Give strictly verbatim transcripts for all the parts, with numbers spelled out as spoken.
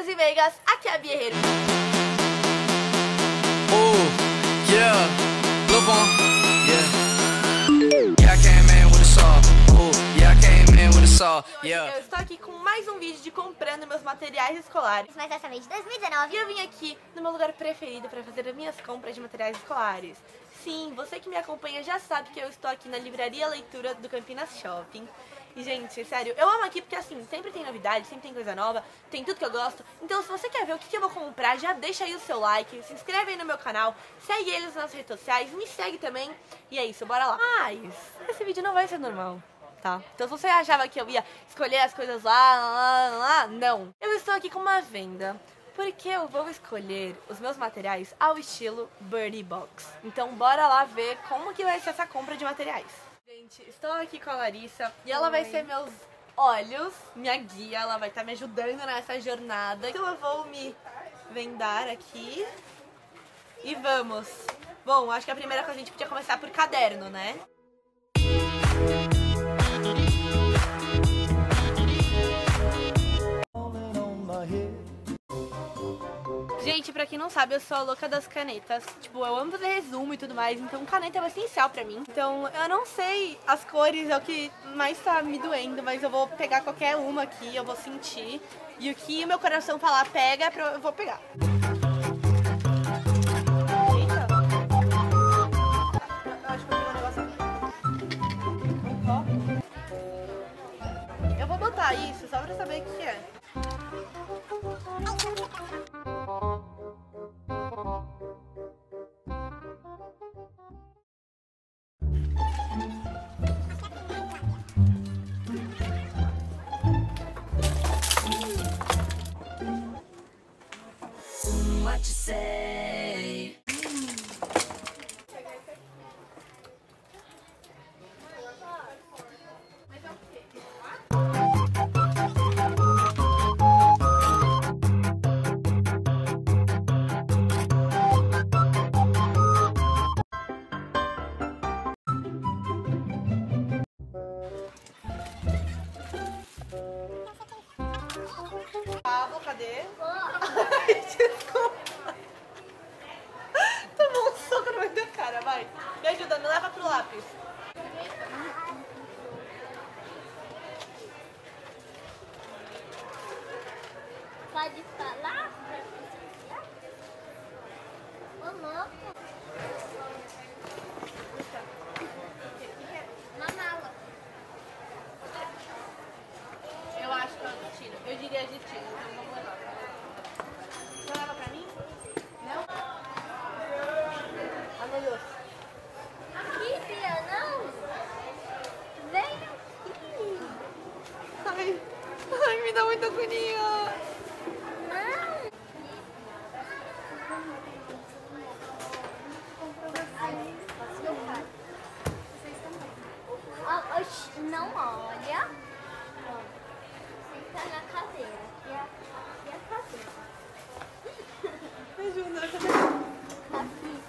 meigas e meigas, aqui é a Bia Herrero. Oh, yeah, look on, yeah. Yeah, I came in with a saw. Oh, yeah, I came in with a saw, yeah. Eu estou aqui com mais um vídeo de comprando meus materiais escolares. Mas dessa vez de dois mil e dezenove. E eu vim aqui no meu lugar preferido para fazer as minhas compras de materiais escolares. Sim, você que me acompanha já sabe que eu estou aqui na Livraria Leitura do Campinas Shopping. E, gente, sério, eu amo aqui porque, assim, sempre tem novidade, sempre tem coisa nova, tem tudo que eu gosto. Então, se você quer ver o que eu vou comprar, já deixa aí o seu like, se inscreve aí no meu canal, segue eles nas redes sociais, me segue também. E é isso, bora lá. Mas, esse vídeo não vai ser normal, tá? Então, se você achava que eu ia escolher as coisas lá, lá, lá, lá, não. Eu estou aqui com uma venda, porque eu vou escolher os meus materiais ao estilo Birdy Box. Então, bora lá ver como que vai ser essa compra de materiais. Gente, estou aqui com a Larissa e ela vai ser meus olhos, minha guia, ela vai estar me ajudando nessa jornada. Então eu vou me vendar aqui e vamos. Bom, acho que a primeira coisa a gente podia começar por caderno, né? Gente, pra quem não sabe, eu sou a louca das canetas. Tipo, eu amo fazer resumo e tudo mais, então caneta é essencial pra mim. Então, eu não sei as cores, é o que mais tá me doendo, mas eu vou pegar qualquer uma aqui, eu vou sentir. E o que o meu coração falar pega, eu vou pegar. Eita! Eu acho que eu tenho um negócio aqui. Ó. Eu vou botar isso só pra saber o que é. What you say? Pablo, cadê? Ai, desculpa. Tomou um soco no meio da cara, vai. Me ajuda, me leva pro lápis. Pode falar? Ô, louco. Uma mala. Eu acho que é o destino. Eu diria destino, então vamos levar. Você leva pra mim? Não? Ah, meu Deus. Aqui, filha, não. Vem aqui. Ai, ai, me dá muita agonia. Não. Ó, oxi, não olha. Ó, senta na cadeira. E a, e a cadeira? Me ajuda, cadê?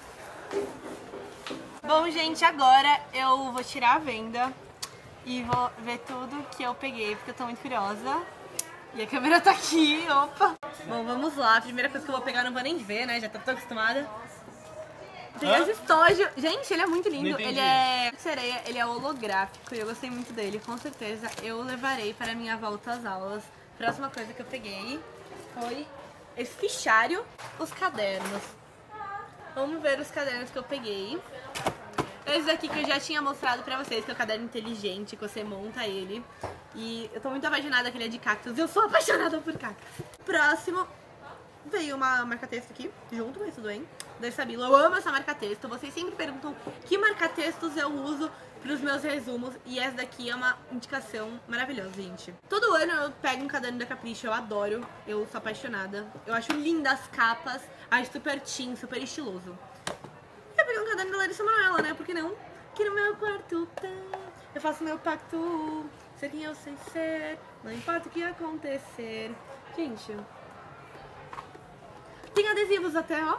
Bom, gente, agora eu vou tirar a venda e vou ver tudo que eu peguei, porque eu tô muito curiosa. E a câmera tá aqui, opa! Bom, vamos lá. A primeira coisa que eu vou pegar eu não vou nem ver, né? Já tô, tô acostumada. Tem Hã? esse estojo. Gente, ele é muito lindo. Não entendi. Ele é sereia, ele é holográfico e eu gostei muito dele. Com certeza eu levarei para a minha volta às aulas. Próxima coisa que eu peguei foi esse fichário, os cadernos. Vamos ver os cadernos que eu peguei. Esse daqui que eu já tinha mostrado pra vocês, que é o caderno inteligente, que você monta ele. E eu tô muito apaixonada que ele é de cactos. Eu sou apaixonada por cactos. Próximo, veio uma marca-texto aqui, junto, mas tudo bem, da Stabilo. Eu amo essa marca-texto. Vocês sempre perguntam que marca-textos eu uso pros meus resumos. E essa daqui é uma indicação maravilhosa, gente. Todo ano eu pego um caderno da Capricho, eu adoro. Eu sou apaixonada. Eu acho linda as capas, acho super teen, super estiloso. Eu peguei um caderno da Larissa Manoela, né? Por que não? Que no meu quarto tem. Eu faço meu pacto, ser quem eu sei ser, não importa o que acontecer. Gente, tem adesivos até, ó.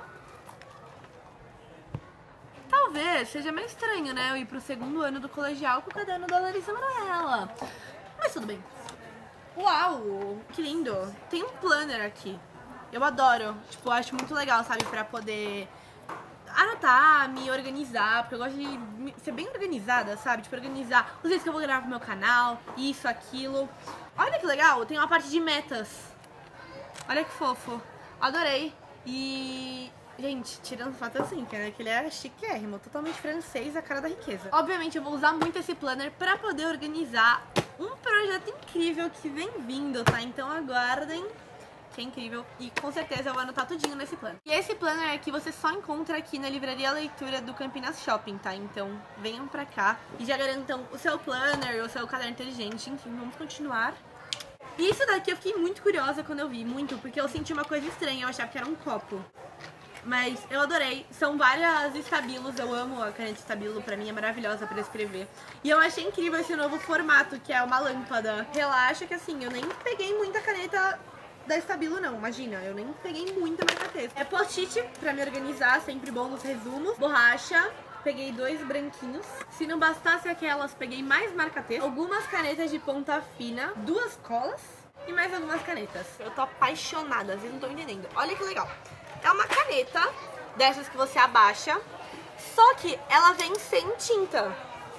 Talvez seja meio estranho, né? Eu ir pro segundo ano do colegial com o caderno da Larissa Manoela. Mas tudo bem. Uau, que lindo. Tem um planner aqui. Eu adoro. Tipo, eu acho muito legal, sabe? Pra poder anotar, me organizar. Porque eu gosto de ser bem organizada, sabe? Tipo, organizar os vídeos que eu vou gravar pro meu canal. Isso, aquilo. Olha que legal. Tem uma parte de metas. Olha que fofo. Adorei. E... gente, tirando foto assim, que ele é chiquérrimo, totalmente francês, a cara da riqueza. Obviamente eu vou usar muito esse planner pra poder organizar um projeto incrível que vem vindo, tá? Então aguardem, que é incrível. E com certeza eu vou anotar tudinho nesse planner. E esse planner aqui você só encontra aqui na Livraria Leitura do Campinas Shopping, tá? Então venham pra cá e já garantam o seu planner, o seu caderno inteligente. Enfim, vamos continuar. E isso daqui eu fiquei muito curiosa quando eu vi, muito, porque eu senti uma coisa estranha, eu achava que era um copo. Mas eu adorei, são várias estabilos, eu amo a caneta estabilo, pra mim é maravilhosa pra escrever. E eu achei incrível esse novo formato, que é uma lâmpada. Relaxa que assim, eu nem peguei muita caneta da Estabilo não, imagina, eu nem peguei muita marca-texto. É post-it pra me organizar, sempre bom nos resumos. Borracha, peguei dois branquinhos. Se não bastasse aquelas, peguei mais marca-texto. Algumas canetas de ponta fina, duas colas e mais algumas canetas. Eu tô apaixonada, vocês não estão entendendo. Olha que legal. É uma caneta dessas que você abaixa, só que ela vem sem tinta.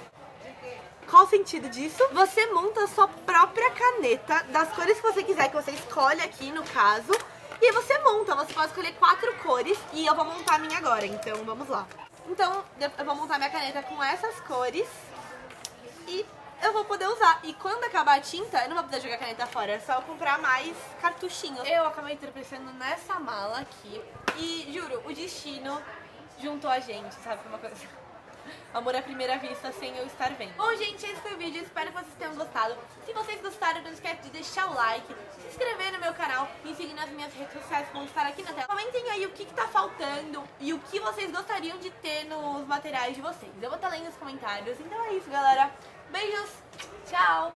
Qual o sentido disso? Você monta a sua própria caneta das cores que você quiser, que você escolhe aqui no caso. E aí você monta, você pode escolher quatro cores e eu vou montar a minha agora, então vamos lá. Então eu vou montar minha caneta com essas cores e eu vou poder usar. E quando acabar a tinta, eu não vou poder jogar a caneta fora, é só eu comprar mais cartuchinhos. Eu acabei tropeçando nessa mala aqui e, juro, o destino juntou a gente, sabe? Uma coisa... amor à primeira vista sem eu estar vendo. Bom, gente, esse foi o vídeo, espero que vocês tenham gostado. Se vocês gostaram, não esquece de deixar o like, se inscrever no meu canal e seguir nas minhas redes sociais que vão estar aqui na tela. Comentem aí o que, que tá faltando e o que vocês gostariam de ter nos materiais de vocês. Eu vou estar lendo os comentários. Então é isso, galera. Beijos, tchau!